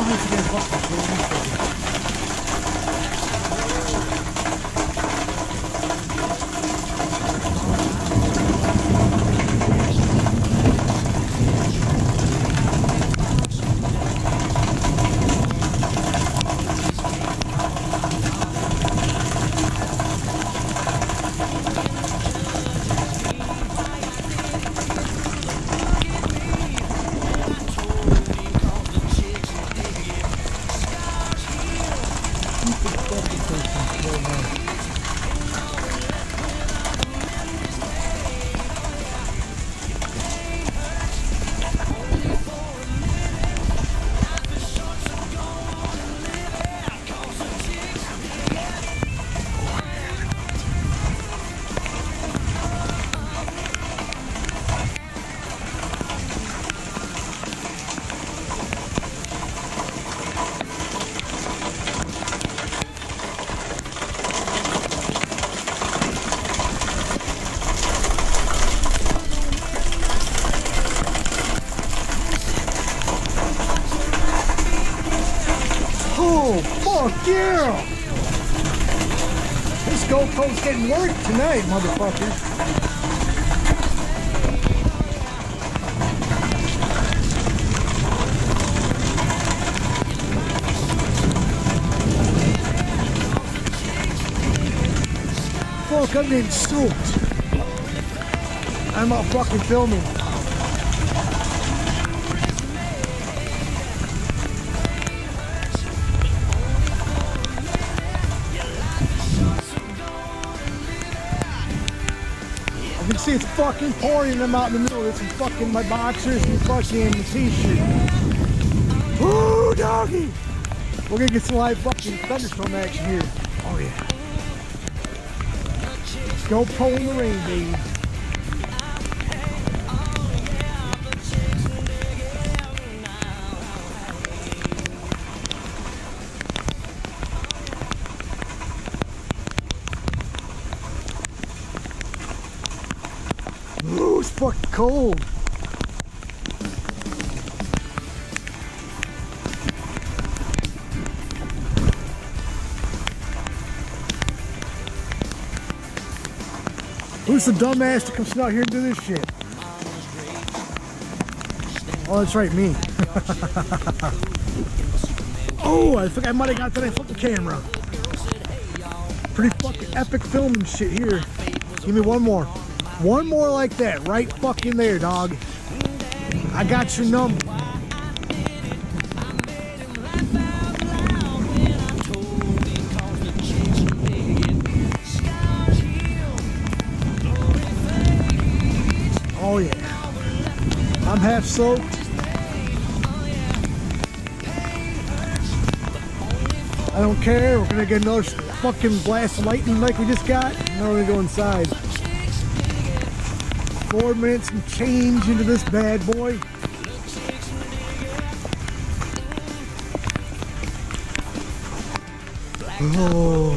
this again, fucking Oh, fuck yeah! This GoPro's getting work tonight, motherfucker. Fuck, I'm getting stoked. I'm out fucking filming. You can see it's fucking pouring and I'm out in the middle. There's some fucking my boxers and fucking t-shirt. Woo, doggy! We're gonna get some live fucking thunderstorm action here. Oh yeah. GoPro in the rain, baby. Ooh, it's fucking cold. Who's the dumbass to come out here and do this shit? Oh, that's right, me. Oh, I think I might have got that I flipped the camera. Pretty fucking epic filming shit here. Give me one more. One more like that, right fucking there, dog. I got your number. Oh yeah. I'm half soaked. I don't care. We're gonna get another fucking blast of lightning like we just got. Now we're gonna go inside. 4 minutes and change into this bad boy. Oh.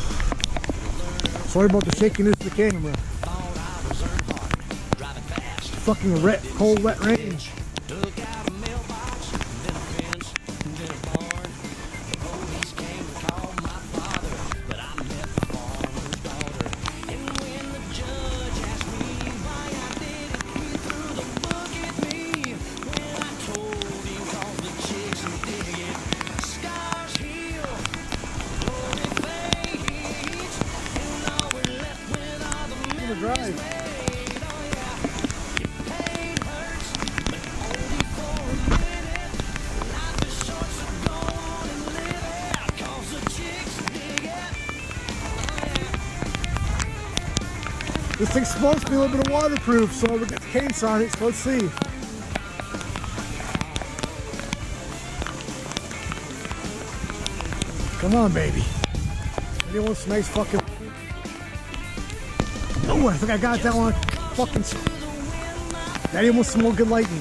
Sorry about the shakiness of the camera. Fucking cold, wet rain. Drive. This thing's supposed to be a little bit of waterproof, so we got the case on it, so let's see. Come on, baby. Maybe want some nice fucking... Oh, I think I got that one. Fucking... Daddy wants some more good lightning.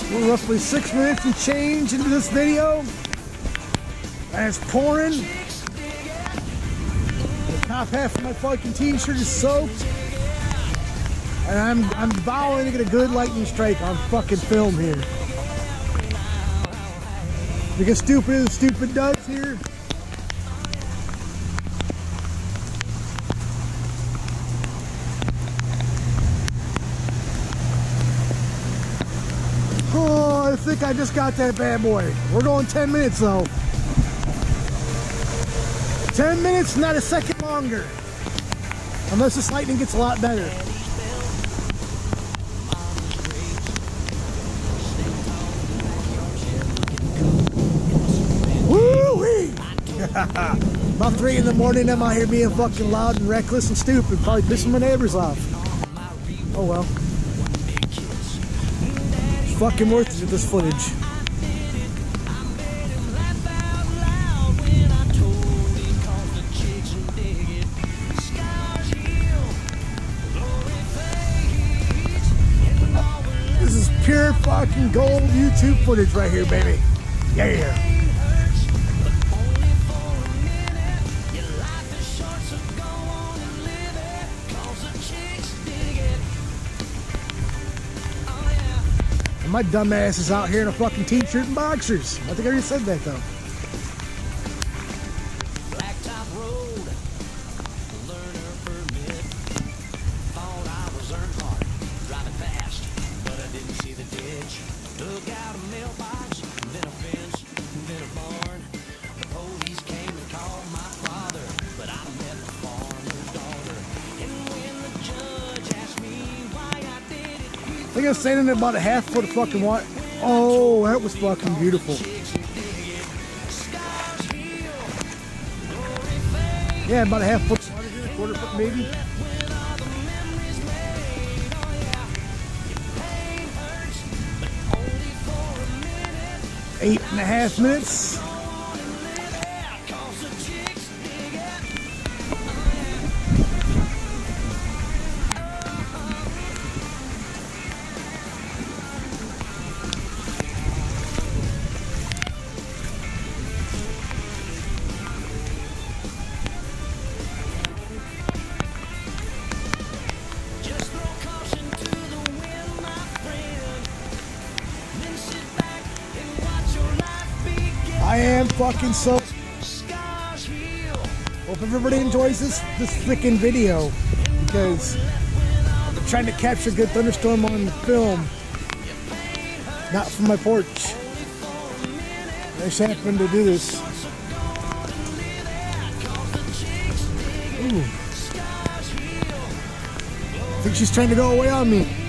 We're roughly 6 minutes and change into this video. And it's pouring. The top half of my fucking t-shirt is soaked. And I'm vowing to get a good lightning strike on fucking film here. We get stupid as stupid does here. Oh, I think I just got that bad boy. We're going 10 minutes though. 10 minutes, not a second longer. Unless this lightning gets a lot better. Woo-wee! About 3 in the morning, I'm out here being fucking loud and reckless and stupid. Probably pissing my neighbors off. Oh well. It's fucking worth it with this footage. This is pure fucking gold YouTube footage right here, baby. Yeah. And my dumb ass is out here in a fucking t-shirt and boxers. I think I already said that though. Blacktop road, learner permit. Thought I was Earnhardt, driving fast, but I didn't see the ditch. Took out a mailbox, then a fence, then a barn. The police came and called my father, but I met the farmer's daughter. And when the judge asked me why I did it, I think I was standing at about a half foot of fucking water. Oh, that was fucking beautiful. Yeah, about a half foot of water here, a quarter foot maybe. Eight and a half minutes. I am fucking so. Hope everybody enjoys this freaking video because I'm trying to capture a good thunderstorm on film, not from my porch. I just happened to do this. Ooh. I think she's trying to go away on me.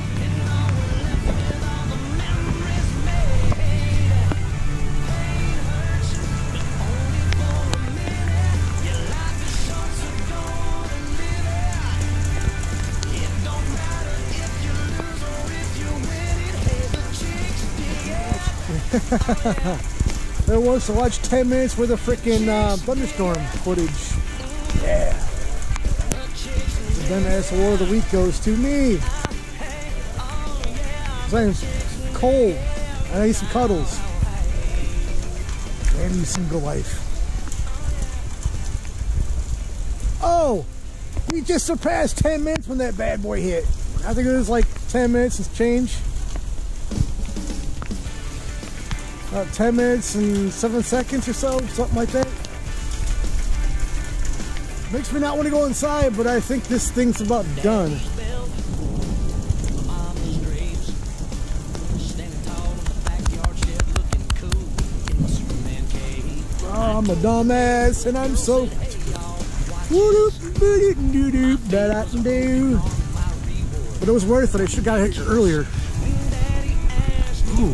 There was to watch 10 minutes worth of freaking thunderstorm footage. Yeah. The dumbass award of the week goes to me. I'm cold. I need some cuddles. And you single life. Oh! We just surpassed 10 minutes when that bad boy hit. I think it was like 10 minutes and change. 10 minutes and 7 seconds or so, something like that. Makes me not want to go inside, but I think this thing's about done. Oh, I'm a dumbass and I'm soaked. But it was worth it. I should have got it earlier. Ooh.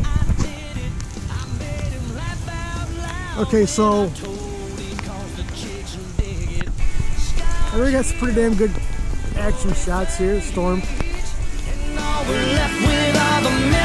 Okay, so I think that's pretty damn good action shots here, Storm. and all we're left with are the